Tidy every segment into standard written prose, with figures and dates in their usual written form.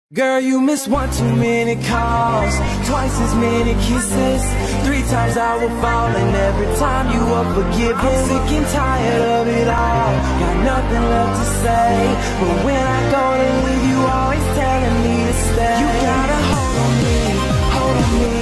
Girl, you miss one too many calls, twice as many kisses, 3 times I will fall, and every time you are forgiven. I'm sick and tired of it all, got nothing left to say, but when I go to leave, you always telling me to stay. You gotta hold on me, hold on me.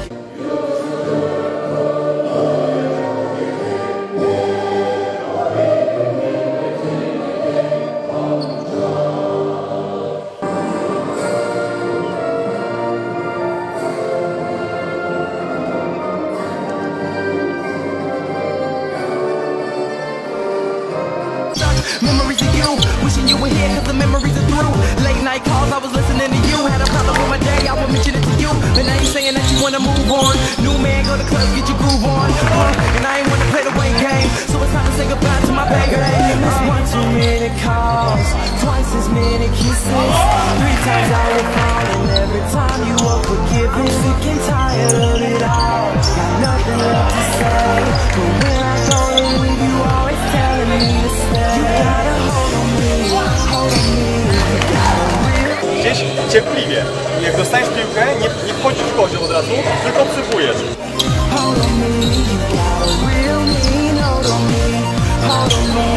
Memories of you, wishing you were here cause the memories are through. Late night calls, I was listening to you. Had a problem with my day, I would mention it to you. But now you saying that you wanna move on. New man, go to club, get your groove on. And I ain't wanna play the wait game, so it's time to say goodbye to my baby. One too many calls, twice as many kisses, 3 times I will fall, and every time you are forgiven. I'm sick and tired of it all, got nothing left to say, but when I go to leave, you always telling me to stay. You gotta hold on me, hold on me. Gdzieś cierpliwie. Jak dostaniesz piłkę, nie wchodzisz w kozie od razu, tylko obsypujesz. Hold on me, you got a real mean hold on me, hold on me.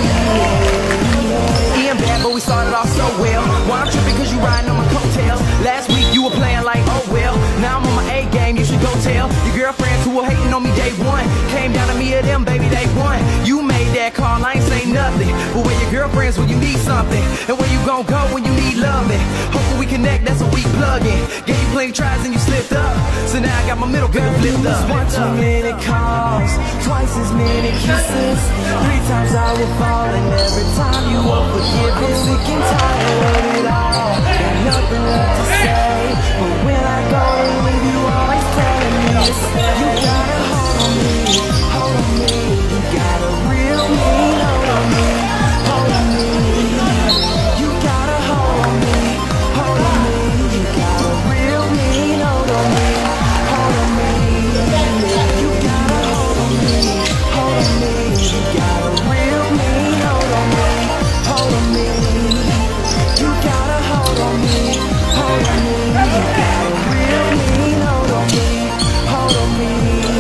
Ian bad, but we started off so well. Why I'm tripping cause you riding on my coattails. Last week you were playing like, oh well. Now I'm on my A game, you should go tell your girlfriends who were hating on me day one. Came down to me or them, baby, they won. You made that call, I ain't say nothing. But where your girlfriends when you need something, and where you gon' go when you need loving. Hoping we connect, that's what we plug in. Gave you plenty tries and you slipped up, so now I got my middle girl flipped up. One too many calls, twice as many kisses, 3 times I will fall, and every time you are forgiven. I'm sick and tired of it all, got nothing left to say, but when I go to leave, you always telling me to stay. You gotta hold on me, hold on me. You got a real mean hold on me, hold on me. You gotta hold on me, hold on me. You got a real mean hold on me, hold on me. You gotta hold on me, hold on me. You got a real mean hold on me, hold on me. You gotta hold on me, hold on me. You got a real mean hold on me, hold on me.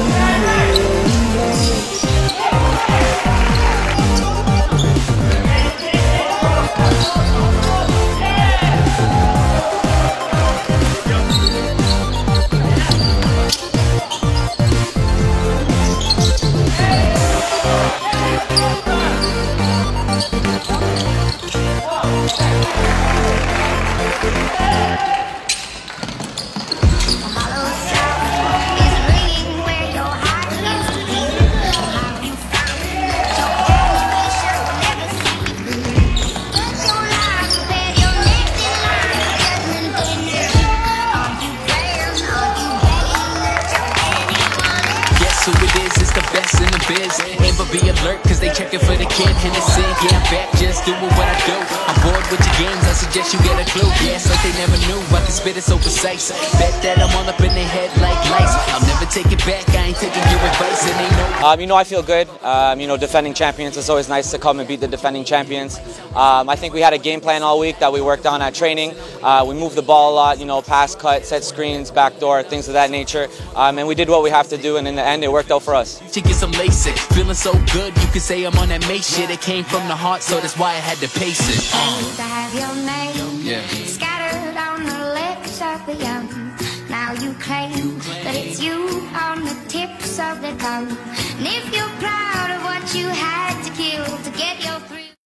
Who it is, it's the best in the biz. Ever be alert, cause they checking for the kid in the sin. Yeah, I'm back, just doing what I do. I'm bored with your games, I suggest you get a clue. Yeah, it's like they never knew, I can spit it so precise. Bet that I'm all up in their head like lice. I'll never take it back, I ain't taking your advice, and they know. You know, I feel good. You know, defending champions, it's always nice to come and beat the defending champions. I think we had a game plan all week that we worked on at training. We moved the ball a lot, you know, pass, cut, set screens, backdoor, things of that nature. And we did what we have to do, and in the end, it worked out for us. To get some LASIK, feeling so good, you could say I'm on that May shit. It came from the heart, so that's why I had to pace it. To have your name scattered on the lips of the young. Now you claim that it's you on the tips of the tongue.